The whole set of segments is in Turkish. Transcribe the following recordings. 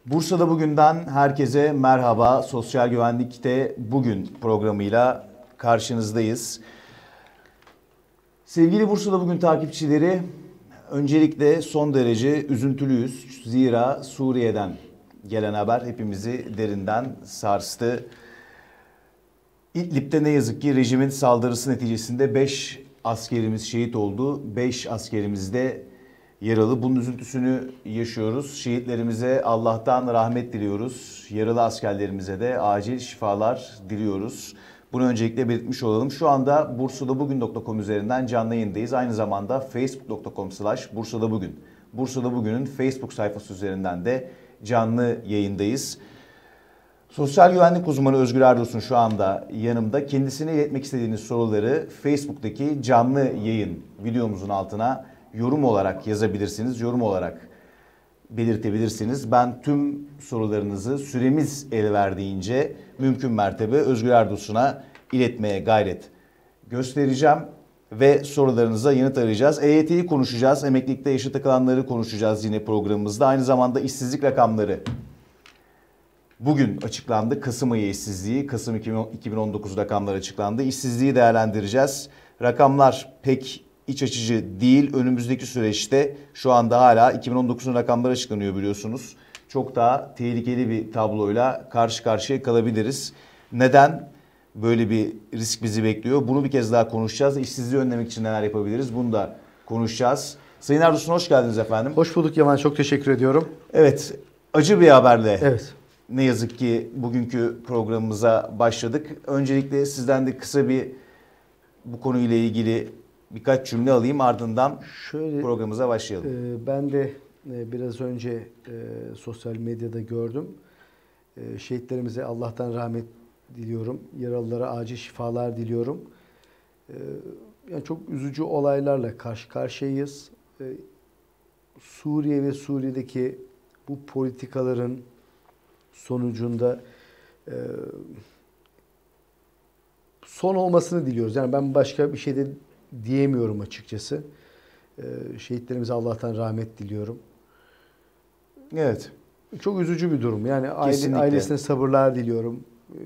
Bursa'da bugünden herkese merhaba. Sosyal Güvenlik'te bugün programıyla karşınızdayız. Sevgili Bursa'da bugün takipçileri, öncelikle son derece üzüntülüyüz. Zira Suriye'den gelen haber hepimizi derinden sarstı. İdlib'de ne yazık ki rejimin saldırısı neticesinde 5 askerimiz şehit oldu. 5 askerimiz de yaralı. Bunun üzüntüsünü yaşıyoruz. Şehitlerimize Allah'tan rahmet diliyoruz. Yaralı askerlerimize de acil şifalar diliyoruz. Bunu öncelikle belirtmiş olalım. Şu anda bursadabugün.com üzerinden canlı yayındayız. Aynı zamanda facebook.com/bursadabugün. Bursa'da Bugün'ün Facebook sayfası üzerinden de canlı yayındayız. Sosyal güvenlik uzmanı Özgür Erdos'un şu anda yanımda. Kendisine iletmek istediğiniz soruları Facebook'taki canlı yayın videomuzun altına yorum olarak yazabilirsiniz. Yorum olarak belirtebilirsiniz. Ben tüm sorularınızı süremiz el verdiğince mümkün mertebe Özgür Erdos'una iletmeye gayret göstereceğim. Ve sorularınıza yanıt arayacağız. EYT'yi konuşacağız. Emeklilikte yaşa takılanları konuşacağız yine programımızda. Aynı zamanda işsizlik rakamları bugün açıklandı. Kasım ayı işsizliği, Kasım 2019 rakamları açıklandı. İşsizliği değerlendireceğiz. Rakamlar pek iç açıcı değil. Önümüzdeki süreçte şu anda hala 2019'un rakamları açıklanıyor biliyorsunuz. Çok daha tehlikeli bir tabloyla karşı karşıya kalabiliriz. Neden böyle bir risk bizi bekliyor? Bunu bir kez daha konuşacağız. İşsizliği önlemek için neler yapabiliriz? Bunu da konuşacağız. Sayın Erdoğan hoş geldiniz efendim. Hoş bulduk Yaman. Çok teşekkür ediyorum. Evet, acı bir haberle. Evet. Ne yazık ki bugünkü programımıza başladık. Öncelikle sizden de kısa bir bu konuyla ilgili birkaç cümle alayım, ardından programımıza başlayalım. Ben de biraz önce sosyal medyada gördüm. Şehitlerimize Allah'tan rahmet diliyorum. Yaralılara acil şifalar diliyorum. Yani çok üzücü olaylarla karşı karşıyayız. Suriye ve Suriye'deki bu politikaların sonucunda son olmasını diliyoruz. Yani ben başka bir şey de diyemiyorum açıkçası. Şehitlerimize Allah'tan rahmet diliyorum. Evet. Çok üzücü bir durum. Yani Kesinlikle. ailesine sabırlar diliyorum.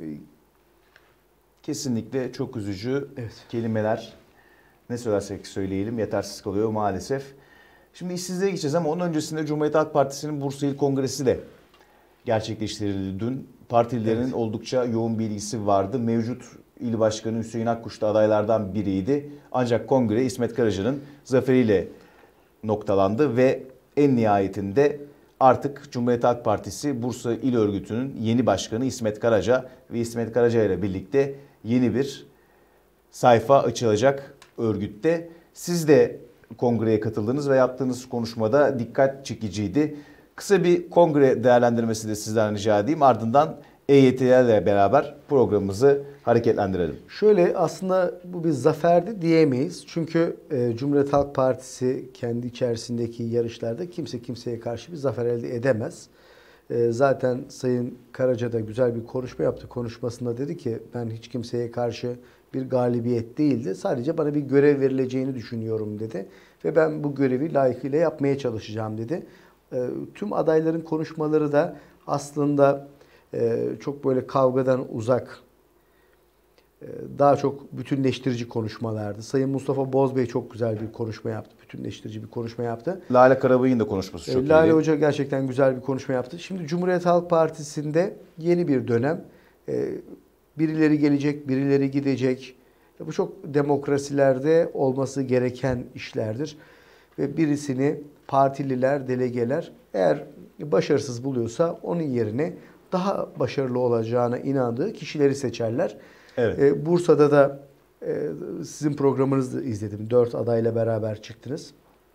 Kesinlikle çok üzücü. Evet. Kelimeler ne söylersek söyleyelim yetersiz kalıyor maalesef. Şimdi işsizliğe geçeceğiz ama onun öncesinde Cumhuriyet Halk Partisi'nin Bursa İl Kongresi de gerçekleştirildi dün. Partililerin oldukça yoğun bir ilgisi vardı. Mevcut İl Başkanı Hüseyin Akkuş da adaylardan biriydi. Ancak kongre İsmet Karaca'nın zaferiyle noktalandı ve en nihayetinde artık Cumhuriyet Halk Partisi Bursa İl Örgütü'nün yeni başkanı İsmet Karaca ve İsmet Karaca ile birlikte yeni bir sayfa açılacak örgütte. Siz de kongreye katıldınız ve yaptığınız konuşmada dikkat çekiciydi. Kısa bir kongre değerlendirmesi de sizden rica edeyim. Ardından EYT'lerle beraber programımızı hareketlendirelim. Şöyle aslında bu bir zaferdi diyemeyiz. Çünkü Cumhuriyet Halk Partisi kendi içerisindeki yarışlarda kimse kimseye karşı bir zafer elde edemez. Zaten Sayın Karaca da güzel bir konuşma yaptı. Konuşmasında dedi ki ben hiç kimseye karşı bir galibiyet değildi. Sadece bana bir görev verileceğini düşünüyorum dedi. Ve ben bu görevi layıkıyla yapmaya çalışacağım dedi. Tüm adayların konuşmaları da aslında çok böyle kavgadan uzak, daha çok bütünleştirici konuşmalardı. Sayın Mustafa Bozbey çok güzel bir konuşma yaptı. Bütünleştirici bir konuşma yaptı. Lale Karabay'ın da konuşması çok Lale iyiydi. Hoca gerçekten güzel bir konuşma yaptı. Şimdi Cumhuriyet Halk Partisi'nde yeni bir dönem. Birileri gelecek, birileri gidecek. Bu çok demokrasilerde olması gereken işlerdir. Ve birisini partililer, delegeler eğer başarısız buluyorsa onun yerine daha başarılı olacağına inandığı kişileri seçerler. Evet. Bursa'da da sizin programınızı izledim. 4 adayla beraber çıktınız.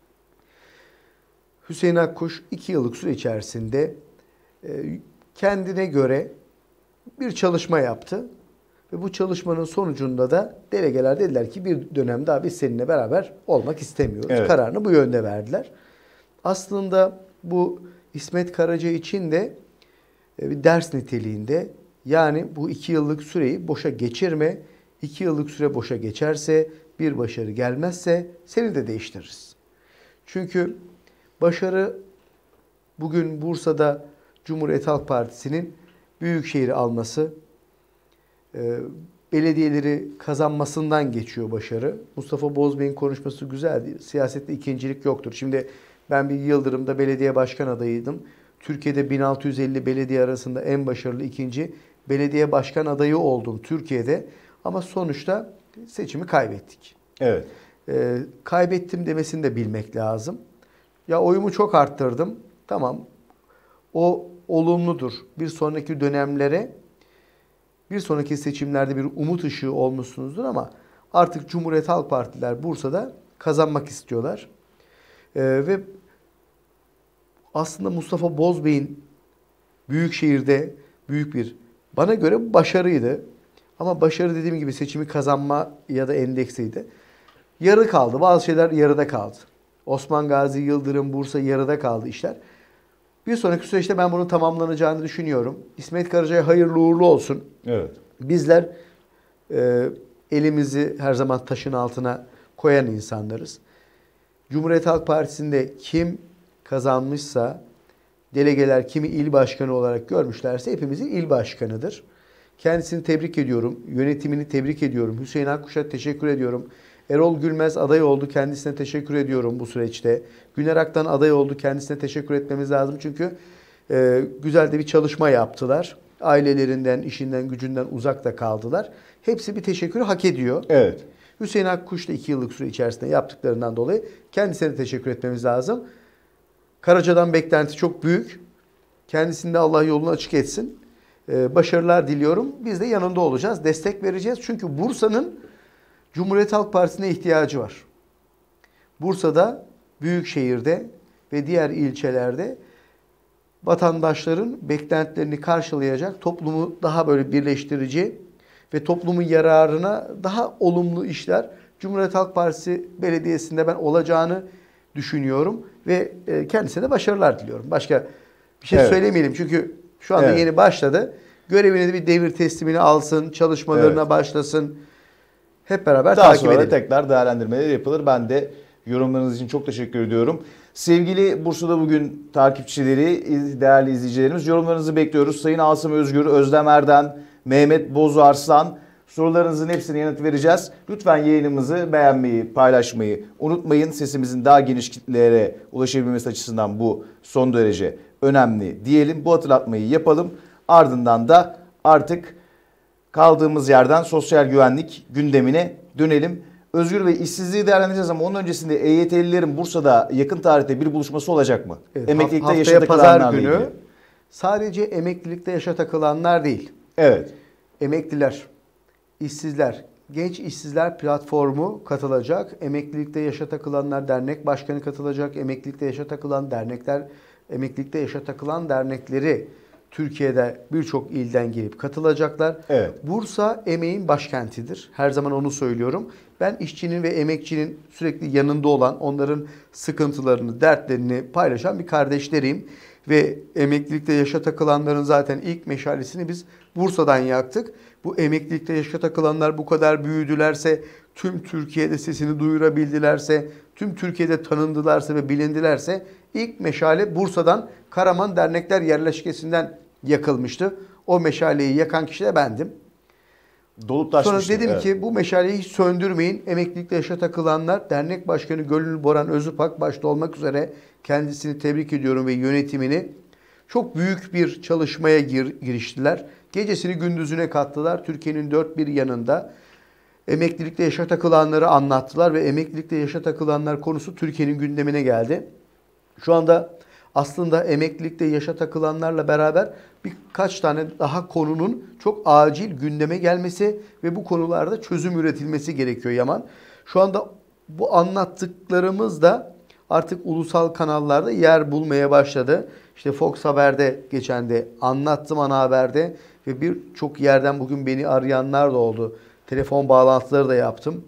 Hüseyin Akkuş 2 yıllık süre içerisinde kendine göre bir çalışma yaptı. Ve bu çalışmanın sonucunda da delegeler dediler ki bir dönem daha biz seninle beraber olmak istemiyoruz. Evet. Kararını bu yönde verdiler. Aslında bu İsmet Karaca için de bir ders niteliğinde. Yani bu 2 yıllık süreyi boşa geçirme. 2 yıllık süre boşa geçerse, bir başarı gelmezse seni de değiştiririz. Çünkü başarı bugün Bursa'da Cumhuriyet Halk Partisi'nin Büyükşehir'i alması, belediyeleri kazanmasından geçiyor başarı. Mustafa Bozbey'in konuşması güzeldi. Siyasette ikincilik yoktur. Şimdi ben bir Yıldırım'da belediye başkan adayıydım. Türkiye'de 1650 belediye arasında en başarılı ikinci belediye başkan adayı oldum Türkiye'de. Ama sonuçta seçimi kaybettik. Evet. Kaybettim demesini de bilmek lazım. Ya oyumu çok arttırdım. Tamam. O olumludur. Bir sonraki dönemlere, bir sonraki seçimlerde bir umut ışığı olmuşsunuzdur ama artık Cumhuriyet Halk Partiler Bursa'da kazanmak istiyorlar. Ve aslında Mustafa Bozbey'in Büyükşehir'de büyük bir, bana göre başarıydı. Ama başarı dediğim gibi seçimi kazanma ya da endeksiydi. Yarı kaldı. Bazı şeyler yarıda kaldı. Osman Gazi, Yıldırım, Bursa yarıda kaldı işler. Bir sonraki süreçte ben bunun tamamlanacağını düşünüyorum. İsmet Karaca'ya hayırlı uğurlu olsun. Evet. Bizler elimizi her zaman taşın altına koyan insanlarız. Cumhuriyet Halk Partisi'nde kim kazanmışsa, delegeler kimi il başkanı olarak görmüşlerse hepimizin il başkanıdır. Kendisini tebrik ediyorum. Yönetimini tebrik ediyorum. Hüseyin Akkuş'a teşekkür ediyorum. Erol Gülmez aday oldu. Kendisine teşekkür ediyorum bu süreçte. Güner Aktan aday oldu. Kendisine teşekkür etmemiz lazım. Çünkü güzel de bir çalışma yaptılar. Ailelerinden, işinden, gücünden uzakta kaldılar. Hepsi bir teşekkürü hak ediyor. Evet. Hüseyin Akkuş da 2 yıllık süre içerisinde yaptıklarından dolayı kendisine de teşekkür etmemiz lazım. Karaca'dan beklenti çok büyük. Kendisinde Allah yolunu açık etsin. Başarılar diliyorum. Biz de yanında olacağız. Destek vereceğiz. Çünkü Bursa'nın Cumhuriyet Halk Partisi'ne ihtiyacı var. Bursa'da, Büyükşehir'de ve diğer ilçelerde vatandaşların beklentilerini karşılayacak, toplumu daha böyle birleştirici ve toplumun yararına daha olumlu işler Cumhuriyet Halk Partisi Belediyesi'nde ben olacağını düşünüyorum ve kendisine de başarılar diliyorum. Başka bir şey söylemeyelim çünkü şu anda yeni başladı. Görevine de bir devir teslimini alsın, çalışmalarına başlasın. Hep beraber Daha takip sonra edelim. tekrar değerlendirmeler yapılır. Ben de yorumlarınız için çok teşekkür ediyorum. Sevgili Bursa'da bugün takipçileri, değerli izleyicilerimiz, yorumlarınızı bekliyoruz. Sayın Asım Özgür, Özlem Erden, Mehmet Bozarslan, sorularınızın hepsine yanıt vereceğiz. Lütfen yayınımızı beğenmeyi, paylaşmayı unutmayın. Sesimizin daha geniş kitlelere ulaşabilmesi açısından bu son derece önemli diyelim. Bu hatırlatmayı yapalım. Ardından da artık kaldığımız yerden sosyal güvenlik gündemine dönelim. Özgür Bey, işsizliği değerlendireceğiz ama onun öncesinde EYT'lilerin Bursa'da yakın tarihte bir buluşması olacak mı? Evet, Emeklilikte yaşa haftaya pazar takılanlarla günü ilgili. sadece emeklilikte yaşa takılanlar değil. Evet. Emekliler, işsizler, genç işsizler platformu katılacak. Emeklilikte yaşa takılanlar dernek başkanı katılacak. Emeklilikte yaşa takılan dernekler, emeklilikte yaşa takılan dernekleri Türkiye'de birçok ilden gelip katılacaklar. Evet. Bursa emeğin başkentidir. Her zaman onu söylüyorum. Ben işçinin ve emekçinin sürekli yanında olan, onların sıkıntılarını, dertlerini paylaşan bir kardeşleriyim. Ve emeklilikte yaşa takılanların zaten ilk meşalesini biz Bursa'dan yaktık. Bu emeklilikte yaşa takılanlar bu kadar büyüdülerse, tüm Türkiye'de sesini duyurabildilerse, tüm Türkiye'de tanındılarsa ve bilindilerse ilk meşale Bursa'dan Karaman Dernekler Yerleşkesi'nden yakılmıştı. O meşaleyi yakan kişi de bendim. Dolup taşmıştı. Sonra dedim ki bu meşaleyi hiç söndürmeyin. Emeklilikte yaşa takılanlar, dernek başkanı Gönül Boran Özüpak başta olmak üzere kendisini tebrik ediyorum ve yönetimini. Çok büyük bir çalışmaya giriştiler. Gecesini gündüzüne kattılar. Türkiye'nin dört bir yanında emeklilikte yaşa takılanları anlattılar ve emeklilikte yaşa takılanlar konusu Türkiye'nin gündemine geldi. Şu anda aslında emeklilikte yaşa takılanlarla beraber birkaç tane daha konunun çok acil gündeme gelmesi ve bu konularda çözüm üretilmesi gerekiyor Yaman. Şu anda bu anlattıklarımız da artık ulusal kanallarda yer bulmaya başladı. İşte Fox Haber'de geçen de anlattım, ana haberde ve birçok yerden bugün beni arayanlar da oldu. Telefon bağlantıları da yaptım.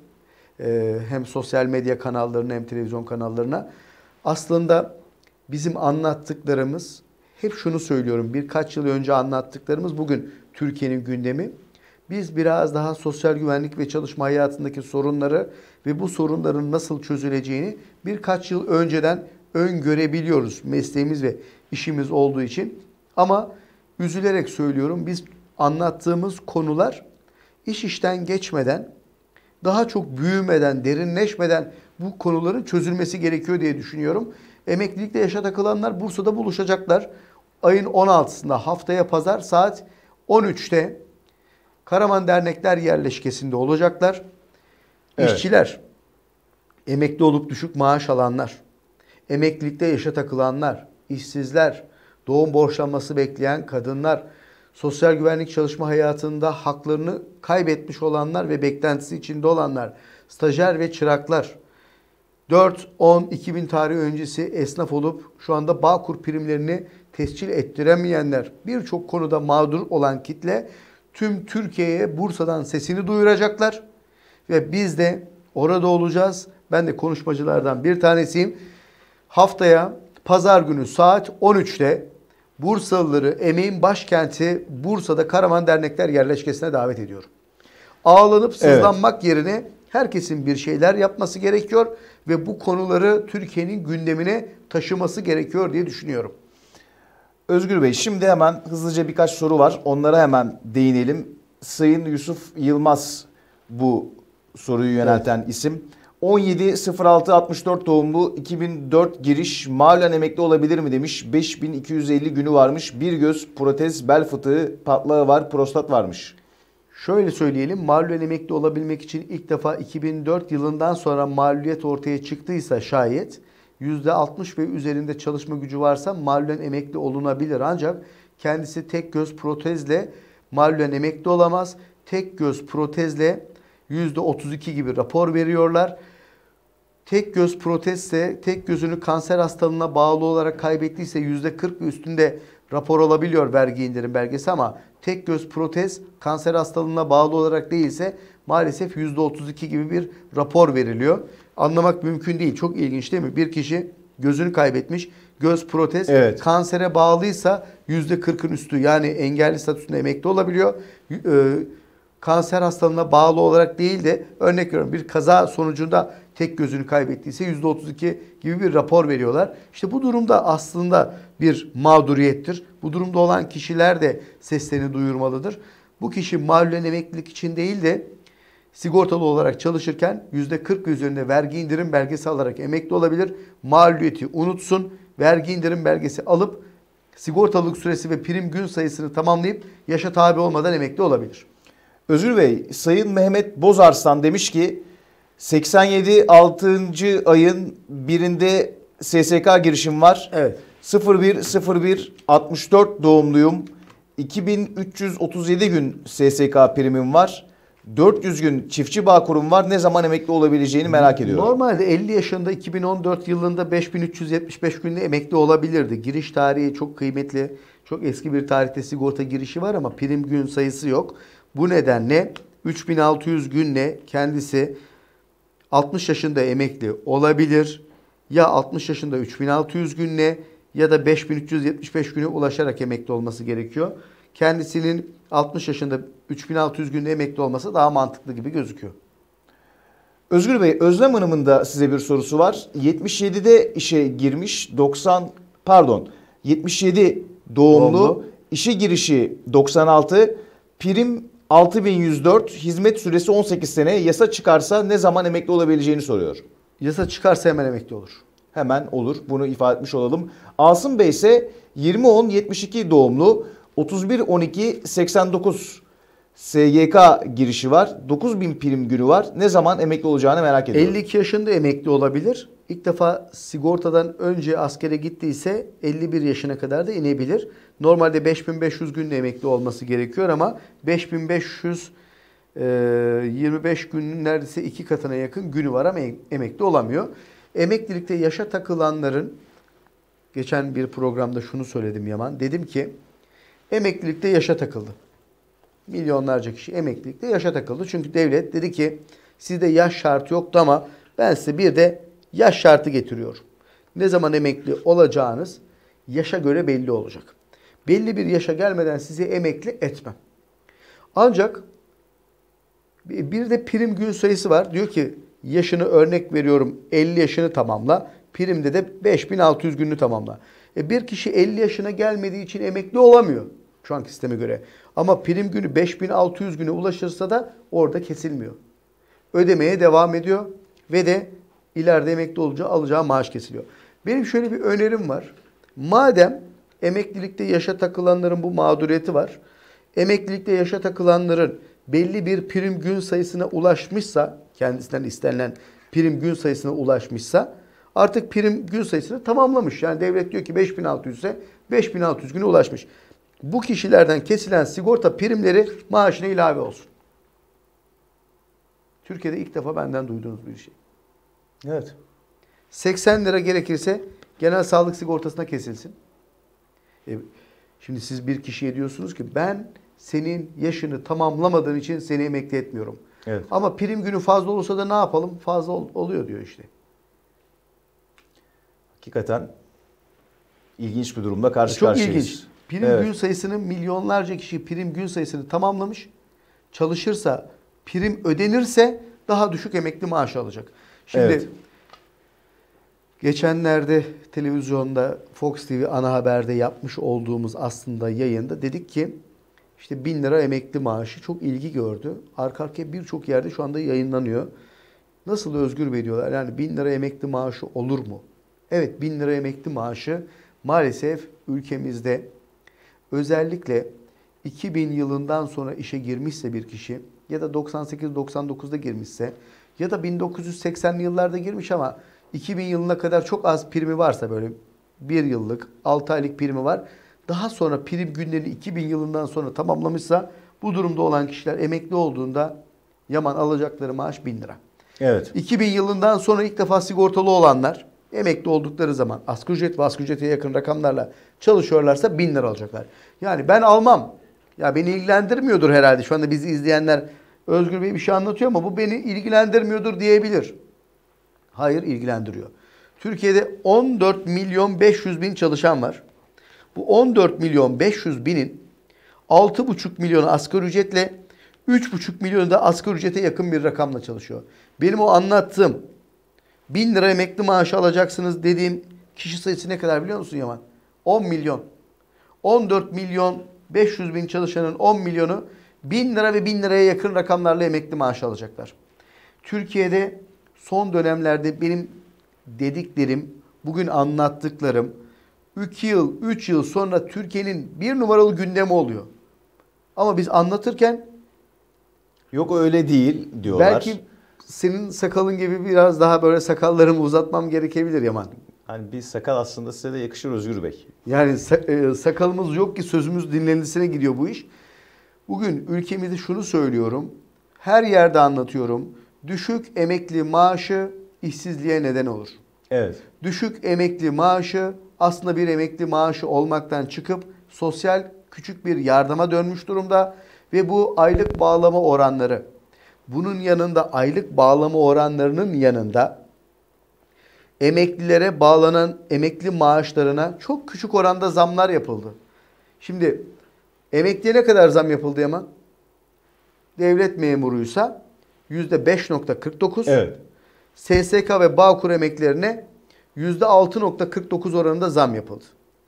Hem sosyal medya kanallarına hem televizyon kanallarına. Aslında bizim anlattıklarımız, hep şunu söylüyorum, birkaç yıl önce anlattıklarımız bugün Türkiye'nin gündemi. Biz biraz daha sosyal güvenlik ve çalışma hayatındaki sorunları ve bu sorunların nasıl çözüleceğini birkaç yıl önceden öngörebiliyoruz. Mesleğimiz ve işimiz olduğu için Ama üzülerek söylüyorum, biz anlattığımız konular iş işten geçmeden, daha çok büyümeden, derinleşmeden bu konuların çözülmesi gerekiyor diye düşünüyorum. Emeklilikte yaşa takılanlar Bursa'da buluşacaklar. Ayın 16'sında haftaya pazar saat 13'te Karaman Dernekler Yerleşkesi'nde olacaklar. Evet. İşçiler, emekli olup düşük maaş alanlar, emeklilikte yaşa takılanlar, işsizler, doğum borçlanması bekleyen kadınlar, sosyal güvenlik çalışma hayatında haklarını kaybetmiş olanlar ve beklentisi içinde olanlar, stajyer ve çıraklar, 4-10-2000 tarihi öncesi esnaf olup şu anda Bağkur primlerini tescil ettiremeyenler, birçok konuda mağdur olan kitle tüm Türkiye'ye Bursa'dan sesini duyuracaklar ve biz de orada olacağız. Ben de konuşmacılardan bir tanesiyim. Haftaya pazar günü saat 13'te Bursalıları emeğin başkenti Bursa'da Karaman Dernekler Yerleşkesi'ne davet ediyorum. Ağlanıp sızlanmak yerine herkesin bir şeyler yapması gerekiyor ve bu konuları Türkiye'nin gündemine taşıması gerekiyor diye düşünüyorum. Özgür Bey, şimdi hemen hızlıca birkaç soru var. Onlara hemen değinelim. Sayın Yusuf Yılmaz bu soruyu yönelten isim. 17.06.64 doğumlu, 2004 giriş, malulen emekli olabilir mi demiş. 5250 günü varmış. Bir göz, protez, bel fıtığı, patlağı var, prostat varmış. Şöyle söyleyelim, malulen emekli olabilmek için ilk defa 2004 yılından sonra maluliyet ortaya çıktıysa şayet %60 ve üzerinde çalışma gücü varsa malulen emekli olunabilir. Ancak kendisi tek göz protezle malulen emekli olamaz. Tek göz protezle %32 gibi rapor veriyorlar. Tek göz protezse, tek gözünü kanser hastalığına bağlı olarak kaybettiyse %40 ve üstünde rapor alabiliyor vergi indirim belgesi, ama tek göz protez kanser hastalığına bağlı olarak değilse maalesef %32 gibi bir rapor veriliyor. Anlamak mümkün değil. Çok ilginç değil mi? Bir kişi gözünü kaybetmiş, göz protez kansere bağlıysa %40'ın üstü, yani engelli statüsünde emekli olabiliyor. Kanser hastalığına bağlı olarak değil de, örnek veriyorum, bir kaza sonucunda tek gözünü kaybettiyse %32 gibi bir rapor veriyorlar. İşte bu durumda aslında bir mağduriyettir. Bu durumda olan kişiler de seslerini duyurmalıdır. Bu kişi malulen emeklilik için değil de sigortalı olarak çalışırken %40 üzerinde vergi indirim belgesi alarak emekli olabilir. Maluliyeti unutsun, vergi indirim belgesi alıp sigortalılık süresi ve prim gün sayısını tamamlayıp yaşa tabi olmadan emekli olabilir. Özgür Bey, Sayın Mehmet Bozarslan demiş ki 87 6. ayın birinde SSK girişim var. Evet. 01.01.64 doğumluyum. 2337 gün SSK primim var. 400 gün çiftçi bağkurum var. Ne zaman emekli olabileceğini merak ediyorum. Normalde 50 yaşında 2014 yılında 5375 günde emekli olabilirdi. Giriş tarihi çok kıymetli. Çok eski bir tarihte sigorta girişi var ama prim gün sayısı yok. Bu nedenle 3600 günle kendisi 60 yaşında emekli olabilir. Ya 60 yaşında 3600 günle ya da 5375 güne ulaşarak emekli olması gerekiyor. Kendisinin 60 yaşında 3600 günde emekli olması daha mantıklı gibi gözüküyor. Özgür Bey, Özlem Hanım'ın da size bir sorusu var. 77'de işe girmiş, 77 doğumlu, işe girişi 96, prim 6104, hizmet süresi 18 sene, yasa çıkarsa ne zaman emekli olabileceğini soruyor. Yasa çıkarsa hemen emekli olur. Hemen olur. Bunu ifade etmiş olalım. Asım Bey ise 20-10-72 doğumlu, 31-12-89 SGK girişi var. 9000 prim günü var. Ne zaman emekli olacağını merak ediyorum. 52 yaşında emekli olabilir. İlk defa sigortadan önce askere gittiyse 51 yaşına kadar da inebilir. Normalde 5500 günde emekli olması gerekiyor ama 5525 günün neredeyse 2 katına yakın günü var ama emekli olamıyor. Emeklilikte yaşa takılanların, geçen bir programda şunu söyledim Yaman. Dedim ki emeklilikte yaşa takıldı. Milyonlarca kişi emeklilikte yaşa takıldı. Çünkü devlet dedi ki sizde yaş şartı yoktu ama ben size bir de yaş şartı getiriyorum. Ne zaman emekli olacağınız yaşa göre belli olacak. Belli bir yaşa gelmeden sizi emekli etmem. Ancak bir de prim gün sayısı var. Diyor ki yaşını, örnek veriyorum, 50 yaşını tamamla. Primde de 5600 gününü tamamla. Bir kişi 50 yaşına gelmediği için emekli olamıyor şu anki sisteme göre. Ama prim günü 5600 güne ulaşırsa da orada kesilmiyor. Ödemeye devam ediyor ve de ileride emekli olunca alacağı maaş kesiliyor. Benim şöyle bir önerim var. Madem emeklilikte yaşa takılanların bu mağduriyeti var. Emeklilikte yaşa takılanların belli bir prim gün sayısına ulaşmışsa, kendisinden istenilen prim gün sayısına ulaşmışsa artık prim gün sayısını tamamlamış. Yani devlet diyor ki 5600 ise 5600 güne ulaşmış. Bu kişilerden kesilen sigorta primleri maaşına ilave olsun. Türkiye'de ilk defa benden duyduğunuz bir şey. Evet. 80 lira gerekirse genel sağlık sigortasına kesilsin. Şimdi siz bir kişiye diyorsunuz ki ben senin yaşını tamamlamadığın için seni emekli etmiyorum. Evet. Ama prim günü fazla olursa da ne yapalım? Fazla oluyor diyor işte. Hakikaten ilginç bir durumda karşı Çok karşıyayız. ilginç. Prim gün sayısının milyonlarca kişi prim gün sayısını tamamlamış. Çalışırsa, prim ödenirse daha düşük emekli maaşı alacak. Şimdi Evet. geçenlerde televizyonda Fox TV ana haberde yapmış olduğumuz aslında yayında dedik ki işte 1000 lira emekli maaşı çok ilgi gördü. Arka arkaya birçok yerde şu anda yayınlanıyor. Nasıl Özgür Bey diyorlar, yani 1000 lira emekli maaşı olur mu? Evet, 1000 lira emekli maaşı maalesef ülkemizde özellikle 2000 yılından sonra işe girmişse bir kişi ya da 98-99'da girmişse ya da 1980'li yıllarda girmiş ama 2000 yılına kadar çok az primi varsa, böyle 1 yıllık 6 aylık primi var. Daha sonra prim günlerini 2000 yılından sonra tamamlamışsa bu durumda olan kişiler emekli olduğunda yaman alacakları maaş 1000 lira. Evet. 2000 yılından sonra ilk defa sigortalı olanlar emekli oldukları zaman asgari ücret ve asgari ücrete yakın rakamlarla çalışıyorlarsa 1000 lira alacaklar. Yani ben almam. Ya beni ilgilendirmiyordur herhalde. Şu anda bizi izleyenler Özgür Bey bir şey anlatıyor ama bu beni ilgilendirmiyordur diyebilir. Hayır, ilgilendiriyor. Türkiye'de 14 milyon 500 bin çalışan var. Bu 14 milyon 500 binin 6,5 milyonu asgari ücretle 3,5 milyonu da asgari ücrete yakın bir rakamla çalışıyor. Benim o anlattığım 1000 lira emekli maaşı alacaksınız dediğim kişi sayısı ne kadar biliyor musun Yaman? 10 milyon. 14 milyon 500 bin çalışanın 10 milyonu 1000 lira ve 1000 liraya yakın rakamlarla emekli maaşı alacaklar. Türkiye'de son dönemlerde benim dediklerim, bugün anlattıklarım 2 yıl, 3 yıl sonra Türkiye'nin bir numaralı gündemi oluyor. Ama biz anlatırken Yok öyle değil diyorlar. belki senin sakalın gibi biraz daha böyle sakallarımı uzatmam gerekebilir Yaman. Hani bir sakal aslında size de yakışır Özgür Bey. Yani sakalımız yok ki sözümüz dinlenilsine gidiyor bu iş. Bugün ülkemizde şunu söylüyorum. Her yerde anlatıyorum. Düşük emekli maaşı işsizliğe neden olur. Evet. Düşük emekli maaşı aslında bir emekli maaşı olmaktan çıkıp sosyal küçük bir yardıma dönmüş durumda. Ve bu aylık bağlama oranları, bunun yanında aylık bağlama oranlarının yanında emeklilere bağlanan emekli maaşlarına çok küçük oranda zamlar yapıldı. Şimdi emekliye ne kadar zam yapıldı Yaman? Devlet memuruysa %5,49. Evet. SSK ve Bağkur emeklilerine %6,49 oranında zam yapıldı.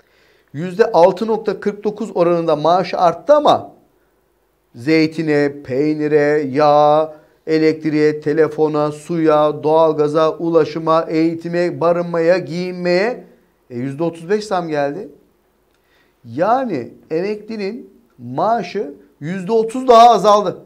%6,49 oranında maaşı arttı ama zeytine, peynire, yağa, elektriğe, telefona, suya, doğalgaza, ulaşıma, eğitime, barınmaya, giyinmeye %35 zam geldi. Yani emeklinin maaşı %30 daha azaldı.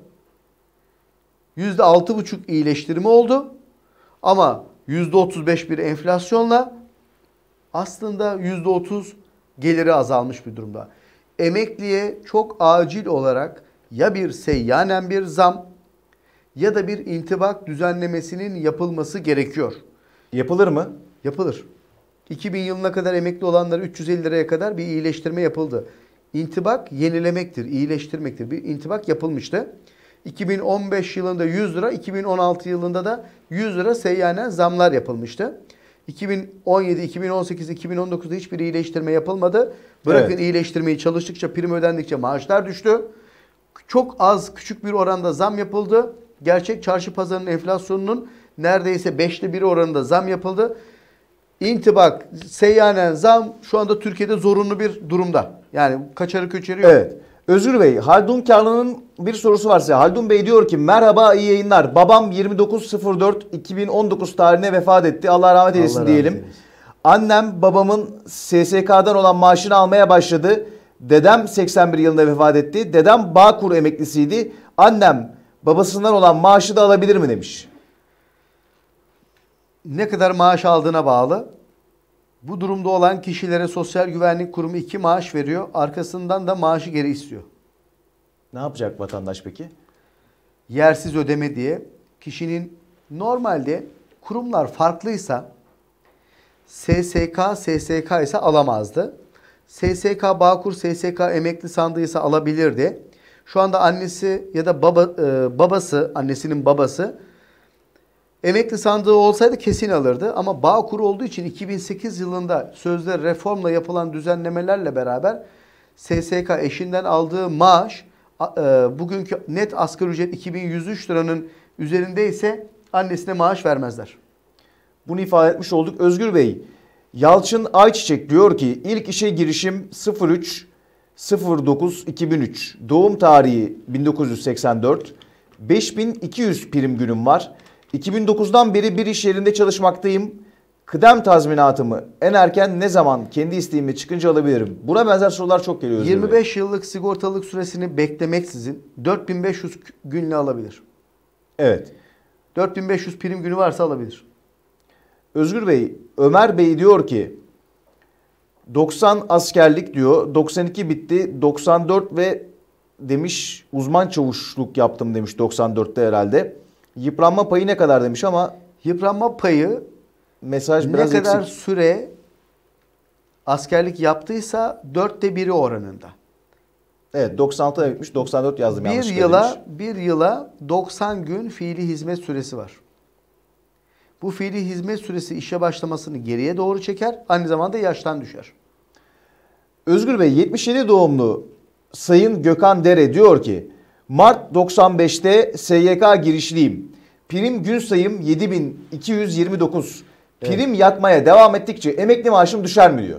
%6,5 iyileştirme oldu. Ama %35 bir enflasyonla aslında %30 geliri azalmış bir durumda. Emekliye çok acil olarak ya bir seyyanen bir zam ya da bir intibak düzenlemesinin yapılması gerekiyor. Yapılır mı? Yapılır. 2000 yılına kadar emekli olanlara 350 liraya kadar bir iyileştirme yapıldı. İntibak yenilemektir, iyileştirmektir. Bir intibak yapılmıştı. 2015 yılında 100 lira, 2016 yılında da 100 lira seyyanen zamlar yapılmıştı. 2017, 2018, 2019'da hiçbir iyileştirme yapılmadı. Bırakın iyileştirmeyi, çalıştıkça, prim ödendikçe maaşlar düştü. Çok az, küçük bir oranda zam yapıldı. Gerçek çarşı pazarının enflasyonunun neredeyse 5'te 1 oranında zam yapıldı. İntibak, seyyanen zam şu anda Türkiye'de zorunlu bir durumda. Yani kaçarı köçeri yok. Evet. Özgür Bey, Haldun Karlı'nın bir sorusu var size. Haldun Bey diyor ki merhaba, iyi yayınlar. Babam 29.04.2019 tarihine vefat etti. Allah rahmet eylesin Allah diyelim. rahmet eylesin. Annem babamın SSK'dan olan maaşını almaya başladı. Dedem 81 yılında vefat etti. Dedem Bağkur emeklisiydi. Annem babasından olan maaşı da alabilir mi demiş. Ne kadar maaş aldığına bağlı. Bu durumda olan kişilere Sosyal Güvenlik Kurumu 2 maaş veriyor. Arkasından da maaşı geri istiyor. Ne yapacak vatandaş peki? Yersiz ödeme diye. Kişinin normalde kurumlar farklıysa SSK ise alamazdı. SSK Bağkur, SSK emekli sandığı ise alabilirdi. Şu anda annesi ya da babası, annesinin babası emekli sandığı olsaydı kesin alırdı. Ama Bağkur olduğu için 2008 yılında sözde reformla yapılan düzenlemelerle beraber SSK eşinden aldığı maaş bugünkü net asgari ücret 2103 liranın üzerindeyse annesine maaş vermezler. Bunu ifade etmiş olduk. Özgür Bey, Yalçın Ayçiçek diyor ki ilk işe girişim 03.09.2003. Doğum tarihi 1984. 5200 prim günüm var. 2009'dan beri bir iş yerinde çalışmaktayım. Kıdem tazminatımı en erken ne zaman kendi isteğimle çıkınca alabilirim? Buna benzer sorular çok geliyor. 25 yıllık sigortalılık süresini beklemeksizin 4500 günle alabilir. Evet. 4500 prim günü varsa alabilir. Özgür Bey, Ömer Bey diyor ki 90 askerlik diyor. 92 bitti. 94 ve demiş uzman çavuşluk yaptım demiş 94'te herhalde. Yıpranma payı ne kadar demiş ama Yıpranma payı mesaj ne biraz kadar eksik. süre askerlik yaptıysa 1/4 oranında. Evet, 96'da bitmiş, 94 yazdım Bir yanlışlıkla demiş. yıla 90 gün fiili hizmet süresi var. Bu fiili hizmet süresi işe başlamasını geriye doğru çeker. Aynı zamanda yaştan düşer. Özgür Bey 77 doğumlu Sayın Gökhan Dere diyor ki Mart 95'te SYK girişliyim. Prim gün sayım 7229. Prim yatmaya devam ettikçe emekli maaşım düşer mi diyor.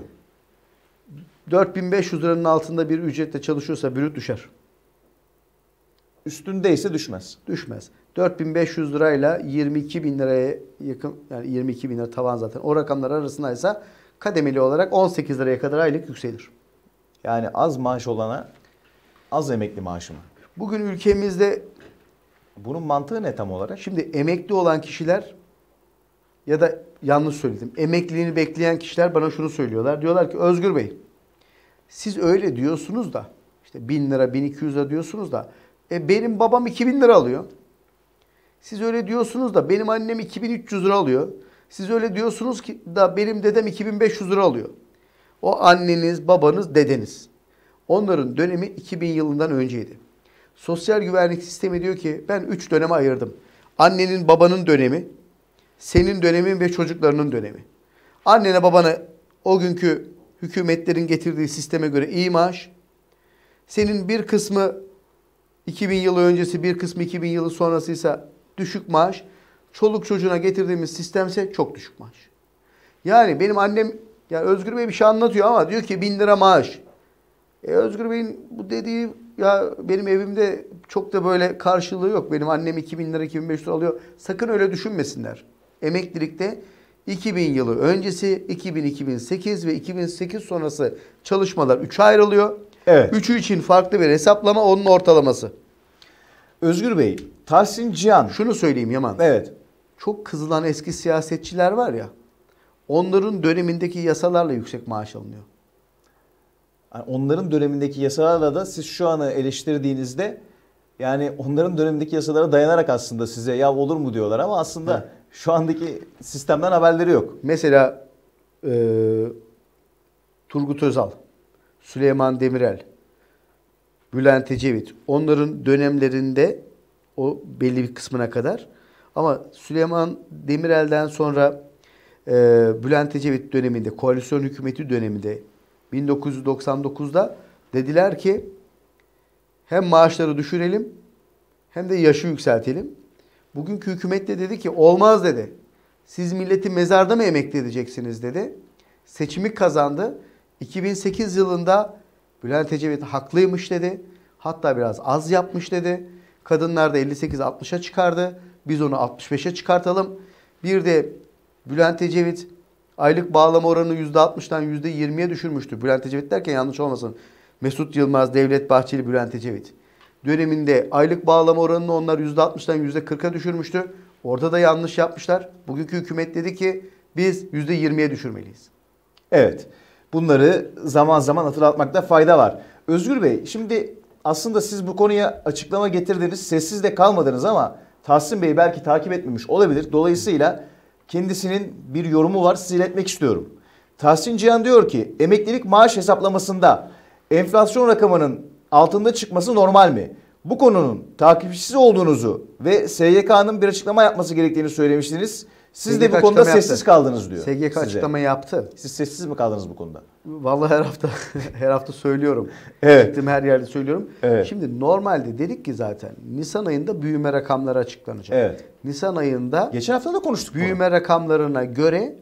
4500 liranın altında bir ücretle çalışıyorsa brüt düşer. Üstündeyse düşmez. Düşmez. 4500 lirayla 22 bin liraya yakın, yani 22 bin lira tavan zaten. O rakamlar arasındaysa kademeli olarak 18 liraya kadar aylık yükselir. Yani az maaş olana az emekli maaşı mı? Bugün ülkemizde Bunun mantığı ne tam olarak? şimdi emekli olan kişiler ya da yanlış söyledim. Emekliliğini bekleyen kişiler bana şunu söylüyorlar. Diyorlar ki Özgür Bey siz öyle diyorsunuz da işte 1000 lira 1200 lira diyorsunuz da benim babam 2000 lira alıyor. Siz öyle diyorsunuz da benim annem 2300 lira alıyor. Siz öyle diyorsunuz ki da benim dedem 2500 lira alıyor. O anneniz, babanız, dedeniz. Onların dönemi 2000 yılından önceydi. Sosyal güvenlik sistemi diyor ki ben 3 döneme ayırdım. Annenin, babanın dönemi, senin dönemin ve çocuklarının dönemi. Annene, babana o günkü hükümetlerin getirdiği sisteme göre iyi maaş. Senin bir kısmı 2000 yılı öncesi, bir kısmı 2000 yılı sonrasıysa düşük maaş. Çoluk çocuğuna getirdiğimiz sistemse çok düşük maaş. Yani benim annem, ya Özgür Bey bir şey anlatıyor ama diyor ki 1000 lira maaş. Özgür Bey'in bu dediği ya benim evimde çok da böyle karşılığı yok. Benim annem 2000 lira 2500 lira alıyor. Sakın öyle düşünmesinler. Emeklilikte 2000 yılı öncesi, 2000-2008 ve 2008 sonrası çalışmalar 3'e ayrılıyor. Evet. Üçü için farklı bir hesaplama, onun ortalaması. Özgür Bey, Tahsin Cihan. Şunu söyleyeyim Yaman. Evet. Çok kızılan eski siyasetçiler var ya. Onların dönemindeki yasalarla yüksek maaş alınıyor. Yani onların dönemindeki yasalarla da siz şu anı eleştirdiğinizde yani onların dönemindeki yasalara dayanarak aslında size ya olur mu diyorlar ama aslında Evet. şu andaki sistemden haberleri yok. Mesela Turgut Özal, Süleyman Demirel, Bülent Ecevit onların dönemlerinde o belli bir kısmına kadar ama Süleyman Demirel'den sonra Bülent Ecevit döneminde, koalisyon hükümeti döneminde 1999'da dediler ki hem maaşları düşürelim hem de yaşı yükseltelim. Bugünkü hükümet de dedi ki olmaz dedi. Siz milleti mezarda mı emekli edeceksiniz dedi. Seçimi kazandı. 2008 yılında Bülent Ecevit haklıymış dedi. Hatta biraz az yapmış dedi. Kadınlar da 58-60'a çıkardı. Biz onu 65'e çıkartalım. Bir de Bülent Ecevit aylık bağlama oranını %60'dan %20'ye düşürmüştü. Bülent Ecevit derken yanlış olmasın. Mesut Yılmaz, Devlet Bahçeli, Bülent Ecevit. Döneminde aylık bağlama oranını onlar %60'dan %40'a düşürmüştü. Orada da yanlış yapmışlar. Bugünkü hükümet dedi ki biz %20'ye düşürmeliyiz. Evet. Bunları zaman zaman hatırlatmakta fayda var. Özgür Bey, şimdi aslında siz bu konuya açıklama getirdiniz. Sessiz de kalmadınız ama Tahsin Bey belki takip etmemiş olabilir. Dolayısıyla kendisinin bir yorumu var. Size iletmek istiyorum. Tahsin Cihan diyor ki emeklilik maaş hesaplamasında enflasyon rakamının altında çıkması normal mi? Bu konunun takipçisi olduğunuzu ve SGK'nın bir açıklama yapması gerektiğini söylemiştiniz. Siz de SGK bu konuda açıklama yaptı. sessiz kaldınız diyor. SGK size. açıklama yaptı. Siz sessiz mi kaldınız bu konuda? Vallahi her hafta söylüyorum. Evet. Gittim her yerde söylüyorum. Evet. Şimdi normalde dedik ki zaten Nisan ayında büyüme rakamları açıklanacak. Evet. Nisan ayında Geçen hafta da konuştuk bunu. büyüme rakamlarına göre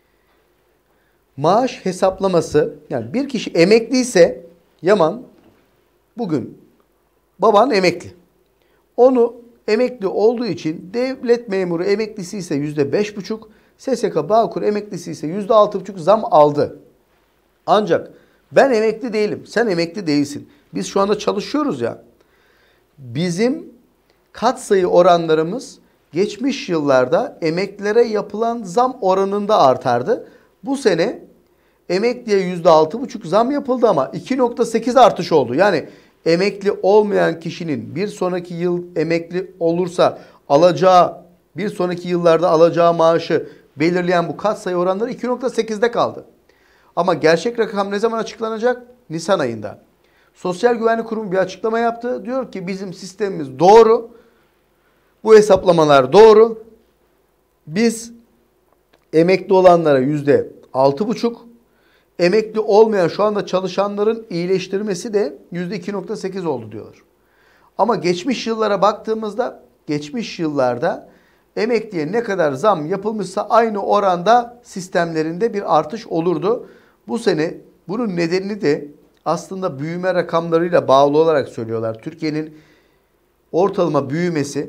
maaş hesaplaması, yani bir kişi emekliyse Yaman, bugün baban emekli. Onu emekli olduğu için devlet memuru emeklisi ise %5,5, SSK Bağkur emeklisi ise %6,5 zam aldı. Ancak ben emekli değilim, sen emekli değilsin. Biz şu anda çalışıyoruz ya. Bizim katsayı oranlarımız geçmiş yıllarda emeklilere yapılan zam oranında artardı. Bu sene emekliye %6,5 zam yapıldı ama 2,8 artış oldu. Yani emekli olmayan kişinin bir sonraki yıl emekli olursa alacağı, bir sonraki yıllarda alacağı maaşı belirleyen bu katsayı oranları 2,8'de kaldı. Ama gerçek rakam ne zaman açıklanacak? Nisan ayında. Sosyal Güvenlik Kurumu bir açıklama yaptı. Diyor ki bizim sistemimiz doğru. Bu hesaplamalar doğru. Biz emekli olanlara %6,5, emekli olmayan şu anda çalışanların iyileştirmesi de %2,8 oldu diyorlar. Ama geçmiş yıllara baktığımızda geçmiş yıllarda emekliye ne kadar zam yapılmışsa aynı oranda sistemlerinde bir artış olurdu. Bu sene bunun nedenini de aslında büyüme rakamlarıyla bağlı olarak söylüyorlar. Türkiye'nin ortalama büyümesi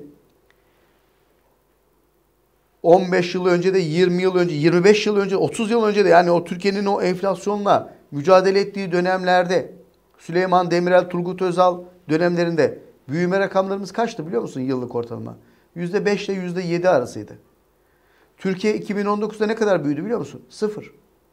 15 yıl önce de 20 yıl önce, 25 yıl önce, 30 yıl önce de, yani o Türkiye'nin o enflasyonla mücadele ettiği dönemlerde, Süleyman Demirel, Turgut Özal dönemlerinde büyüme rakamlarımız kaçtı biliyor musun yıllık ortalama? %5 ile %7 arasıydı. Türkiye 2019'da ne kadar büyüdü biliyor musun? 0.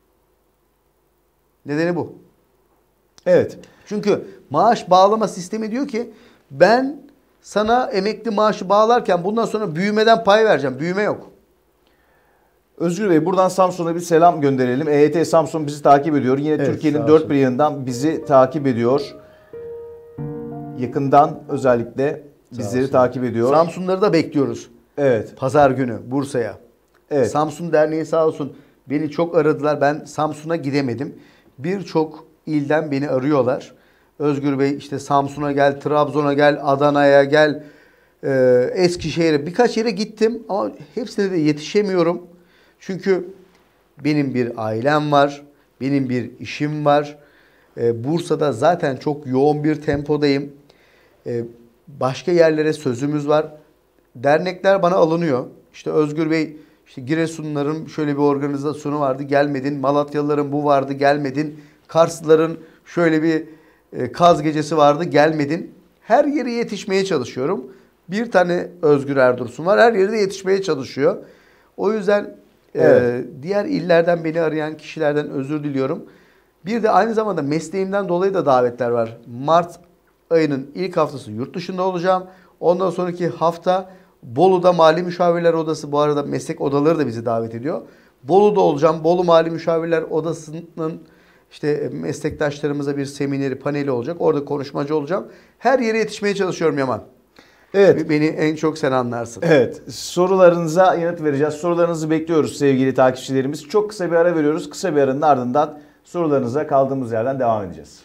Nedeni bu. Evet. Çünkü maaş bağlama sistemi diyor ki ben sana emekli maaşı bağlarken bundan sonra büyümeden pay vereceğim. Büyüme yok. Özgür Bey, buradan Samsun'a bir selam gönderelim. EYT Samsun bizi takip ediyor. Yine Evet, Türkiye'nin sağ dört olsun. bir yanından bizi takip ediyor. Yakından özellikle bizleri olsun. takip ediyor. Samsunları da bekliyoruz. Evet. Pazar günü Bursa'ya. Evet. Samsun Derneği sağ olsun beni çok aradılar. Ben Samsun'a gidemedim. Birçok ilden beni arıyorlar. Özgür Bey işte Samsun'a gel, Trabzon'a gel, Adana'ya gel, Eskişehir'e, birkaç yere gittim ama hepsine de yetişemiyorum. Çünkü benim bir ailem var, benim bir işim var. Bursa'da zaten çok yoğun bir tempodayım. Başka yerlere sözümüz var. Dernekler bana alınıyor. İşte Özgür Bey, işte Giresunluların şöyle bir organizasyonu vardı, gelmedin. Malatyalıların bu vardı, gelmedin. Karslıların şöyle bir kaz gecesi vardı, gelmedin. Her yere yetişmeye çalışıyorum. Bir tane Özgür Erdursun var, her yere yetişmeye çalışıyor. O yüzden Evet. diğer illerden beni arayan kişilerden özür diliyorum. Bir de aynı zamanda mesleğimden dolayı da davetler var. Mart ayının ilk haftası yurt dışında olacağım. Ondan sonraki hafta Bolu'da Mali Müşavirler Odası, bu arada meslek odaları da bizi davet ediyor. Bolu'da olacağım. Bolu Mali Müşavirler Odası'nın işte meslektaşlarımıza bir semineri, paneli olacak. Orada konuşmacı olacağım. Her yere yetişmeye çalışıyorum Yaman. Evet. Beni en çok sen anlarsın. Evet. Sorularınıza yanıt vereceğiz. Sorularınızı bekliyoruz sevgili takipçilerimiz. Çok kısa bir ara veriyoruz. Kısa bir aranın ardından sorularınıza kaldığımız yerden devam edeceğiz.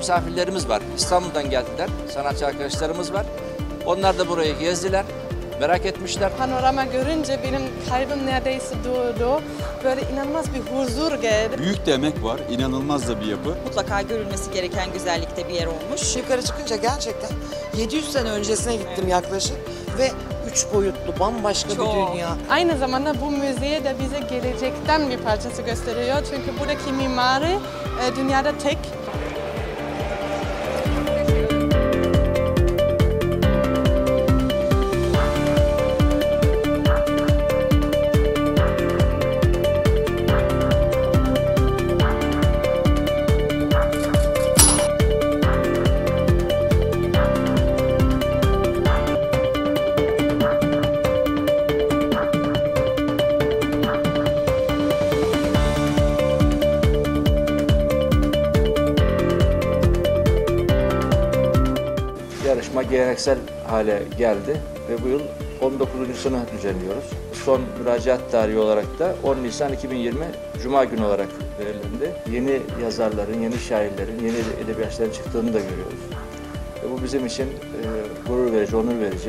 misafirlerimiz var. İstanbul'dan geldiler. Sanatçı arkadaşlarımız var. Onlar da burayı gezdiler. Merak etmişler. Panorama görünce benim kalbim neredeyse durdu. Böyle inanılmaz bir huzur geldi. Büyük de emek var, inanılmaz da bir yapı. Mutlaka görülmesi gereken güzellikte bir yer olmuş. Yukarı çıkınca gerçekten 700 sene öncesine gittim yaklaşık ve 3 boyutlu bambaşka bir dünya. Aynı zamanda bu müze de bize gelecekten bir parçası gösteriyor. Çünkü buradaki mimari dünyada tek. Yarışma geleneksel hale geldi ve bu yıl 19.sunu düzenliyoruz. Son müracaat tarihi olarak da 10 Nisan 2020 Cuma günü olarak belirlendi. Yeni yazarların, yeni şairlerin, yeni edebiyatçıların çıktığını da görüyoruz. Ve bu bizim için gurur verici, onur verici.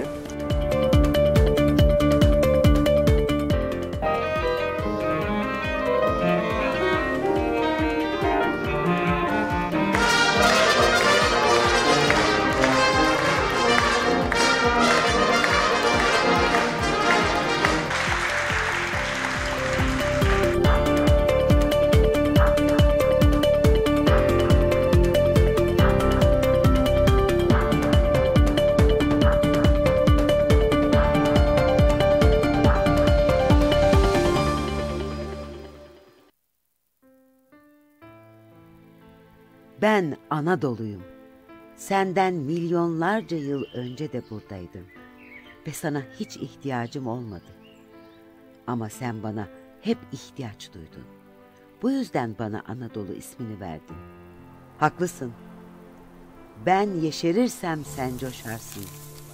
Ben Anadolu'yum. Senden milyonlarca yıl önce de buradaydım. Ve sana hiç ihtiyacım olmadı. Ama sen bana hep ihtiyaç duydun. Bu yüzden bana Anadolu ismini verdin. Haklısın. Ben yeşerirsem sen coşarsın.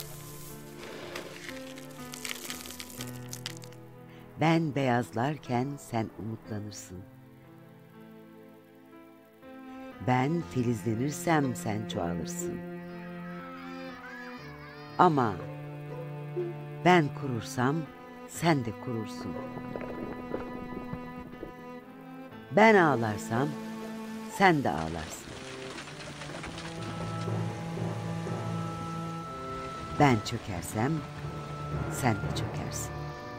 Ben beyazlarken sen umutlanırsın. Ben filizlenirsem sen çoğalırsın. Ama ben kurursam sen de kurursun. Ben ağlarsam sen de ağlarsın. Ben çökersem sen de çökersin.